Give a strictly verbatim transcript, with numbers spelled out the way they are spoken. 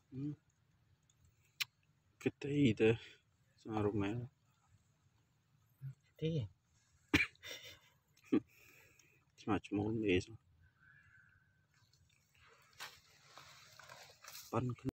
Hmm. Gede itu sarungnya. Gede. Semacam ini. Pan